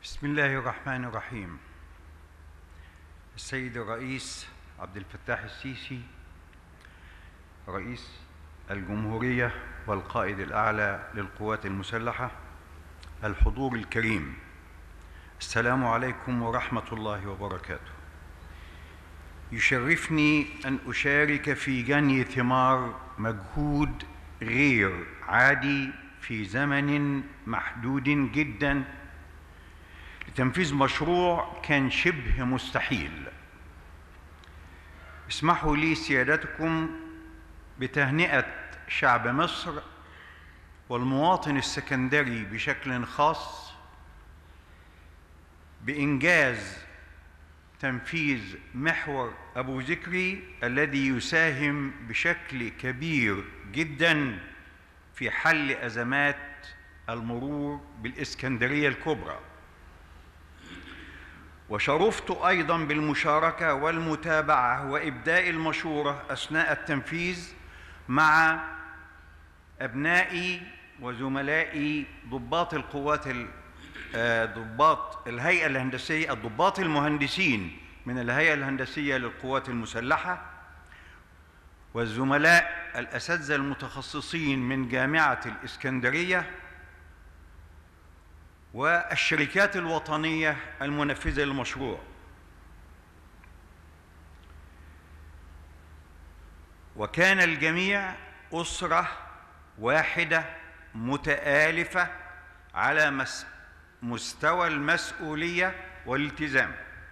بسم الله الرحمن الرحيم. السيد الرئيس عبد الفتاح السيسي رئيس الجمهورية والقائد الأعلى للقوات المسلحة، الحضور الكريم، السلام عليكم ورحمة الله وبركاته. يشرفني أن أشارك في جني ثمار مجهود غير عادي في زمن محدود جدا لتنفيذ مشروع كان شبه مستحيل. اسمحوا لي سيادتكم بتهنئة شعب مصر والمواطن السكندري بشكل خاص بإنجاز تنفيذ محور أبو ذكري الذي يساهم بشكل كبير جدا في حل أزمات المرور بالإسكندرية الكبرى. وشرفت أيضا بالمشاركة والمتابعة وإبداء المشورة أثناء التنفيذ مع أبنائي وزملائي ضباط ضباط الهيئة الهندسية، الضباط المهندسين من الهيئة الهندسية للقوات المسلحة، والزملاء الأساتذة المتخصصين من جامعة الإسكندرية، والشركات الوطنية المنفذة للمشروع. وكان الجميع أسرة واحدة متآلفة على مستوى المسؤولية والالتزام.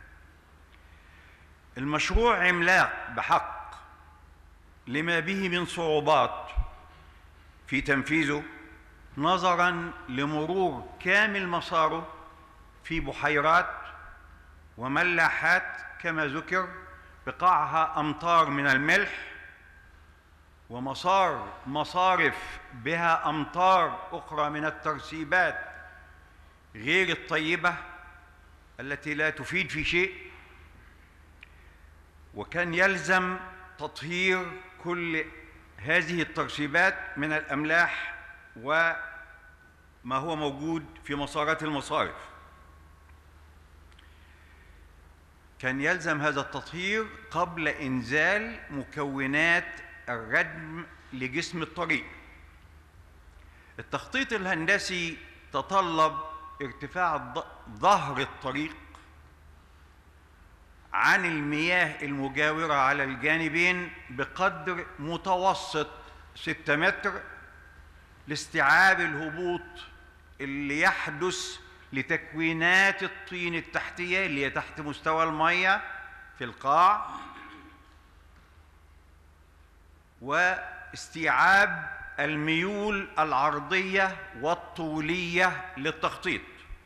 المشروع عملاق بحق لما به من صعوبات في تنفيذه نظراً لمرور كامل مساره في بحيرات وملاحات كما ذكر بقاعها أمطار من الملح، ومصارف بها أمطار أخرى من الترسيبات غير الطيبة التي لا تفيد في شيء. وكان يلزم تطهير كل هذه الترسيبات من الأملاح وما هو موجود في مسارات المصارف. كان يلزم هذا التطهير قبل إنزال مكونات الردم لجسم الطريق. التخطيط الهندسي تطلب ارتفاع ظهر الطريق عن المياه المجاورة على الجانبين بقدر متوسط 6 متر لاستيعاب الهبوط اللي يحدث لتكوينات الطين التحتية اللي هي تحت مستوى المياه في القاع، واستيعاب الميول العرضية والطولية للتخطيط.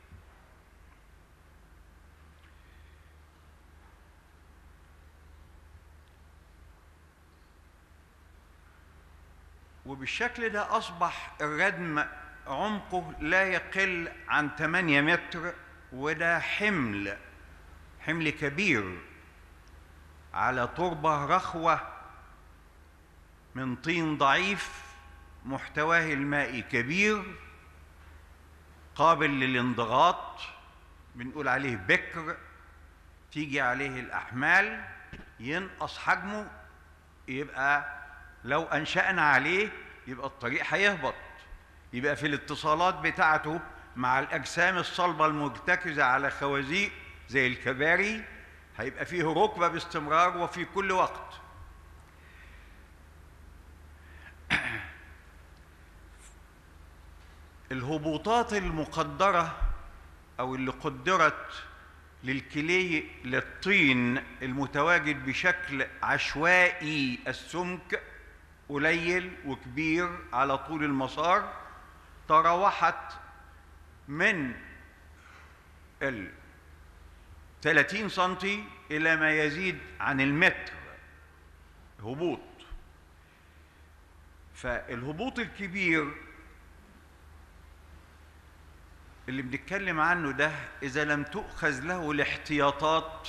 وبالشكل ده أصبح الردم عمقه لا يقل عن 8 متر، وده حمل كبير على تربة رخوة من طين ضعيف محتواه المائي كبير قابل للانضغاط، بنقول عليه بكر، تيجي عليه الأحمال ينقص حجمه، يبقى لو أنشأنا عليه يبقى الطريق هيهبط، يبقى في الاتصالات بتاعته مع الأجسام الصلبة المرتكزة على خوازيق زي الكباري هيبقى فيه ركبة باستمرار وفي كل وقت. الهبوطات المقدرة أو اللي قدرت للطين المتواجد بشكل عشوائي السمك قليل وكبير على طول المسار تراوحت من 30 سنتي إلى ما يزيد عن المتر هبوط. فالهبوط الكبير اللي بنتكلم عنه ده إذا لم تؤخذ له الاحتياطات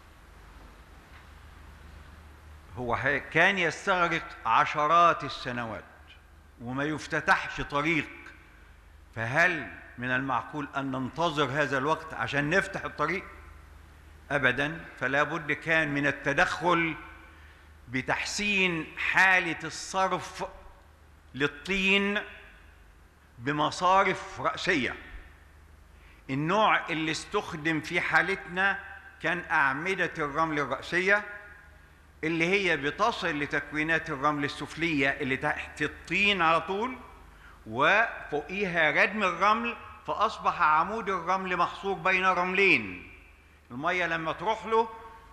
هو كان يستغرق عشرات السنوات وما يفتتحش طريق فهل من المعقول أن ننتظر هذا الوقت عشان نفتح الطريق؟ أبداً. فلا بد كان من التدخل بتحسين حالة الصرف للطين بمصارف رأسية. النوع اللي استخدم في حالتنا كان أعمدة الرمل الرأسية، اللي هي بتصل لتكوينات الرمل السفلية اللي تحت الطين على طول، وفوقيها ردم الرمل، فأصبح عمود الرمل محصور بين رملين. المية لما تروح له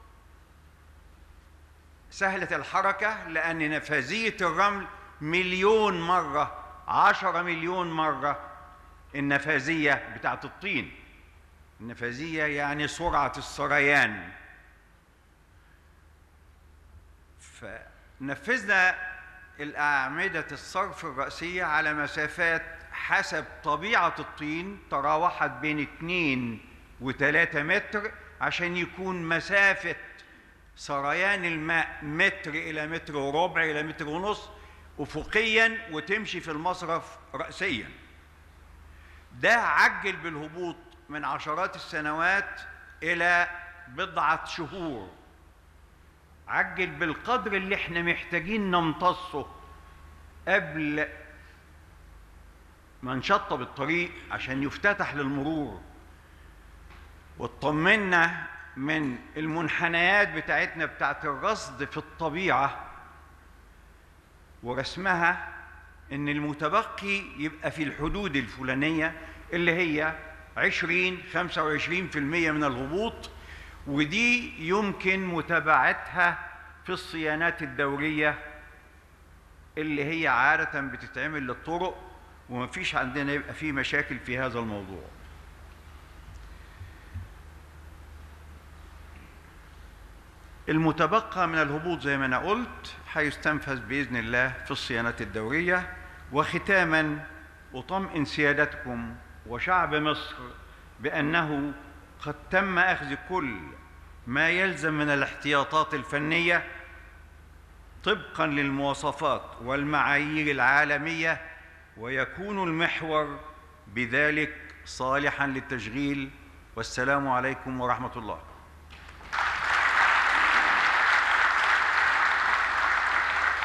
سهلة الحركة، لأن نفاذية الرمل 1,000,000 مرة، 10 مليون مرة النفاذية بتاعت الطين. النفاذية يعني سرعة السريان. فنفذنا الأعمدة الصرف الرأسية على مسافات حسب طبيعة الطين تراوحت بين 2 و3 متر، عشان يكون مسافة سريان الماء متر إلى متر وربع إلى متر ونص أفقياً، وتمشي في المصرف رأسياً. ده عجل بالهبوط من عشرات السنوات إلى بضعة شهور. عجل بالقدر اللي احنا محتاجين نمتصه قبل ما نشطب الطريق عشان يفتتح للمرور. واطمنا من المنحنيات بتاعتنا بتاعت الرصد في الطبيعة ورسمها، ان المتبقي يبقى في الحدود الفلانية اللي هي 20-25% من الهبوط، ودي يمكن متابعتها في الصيانات الدورية اللي هي عادة بتتعمل للطرق، ومفيش عندنا يبقى فيه مشاكل في هذا الموضوع. المتبقى من الهبوط زي ما أنا قلت هيستنفذ بإذن الله في الصيانات الدورية. وختاماً أطمئن سيادتكم وشعب مصر بأنه قد تم أخذ كل ما يلزم من الاحتياطات الفنية طبقاً للمواصفات والمعايير العالمية، ويكون المحور بذلك صالحاً للتشغيل. والسلام عليكم ورحمة الله.